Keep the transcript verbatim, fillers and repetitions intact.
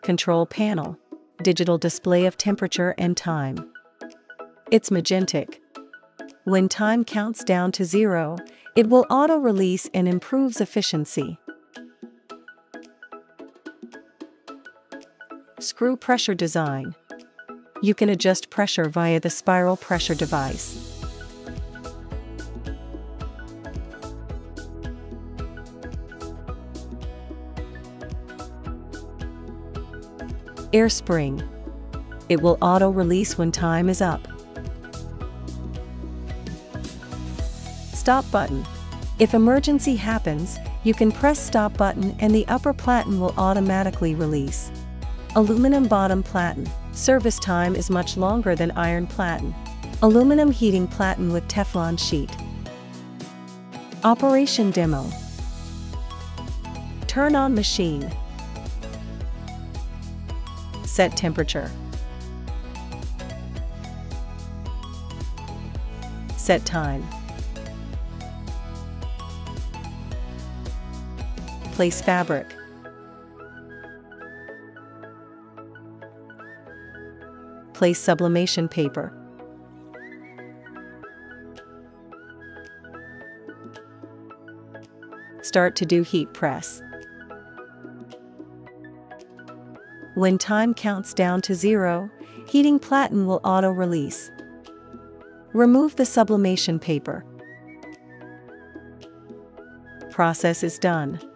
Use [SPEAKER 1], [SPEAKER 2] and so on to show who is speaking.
[SPEAKER 1] Control panel. Digital display of temperature and time. It's Magentic. When time counts down to zero, it will auto-release and improves efficiency. Screw pressure design. You can adjust pressure via the spiral pressure device. Air spring. It will auto-release when time is up. Stop button. If emergency happens, you can press stop button and the upper platen will automatically release. Aluminum bottom platen. Service time is much longer than iron platen. Aluminum heating platen with Teflon sheet. Operation demo. Turn on machine. Set temperature. Set time. Place fabric. Place sublimation paper. Start to do heat press. When time counts down to zero, heating platen will auto-release. Remove the sublimation paper. Process is done.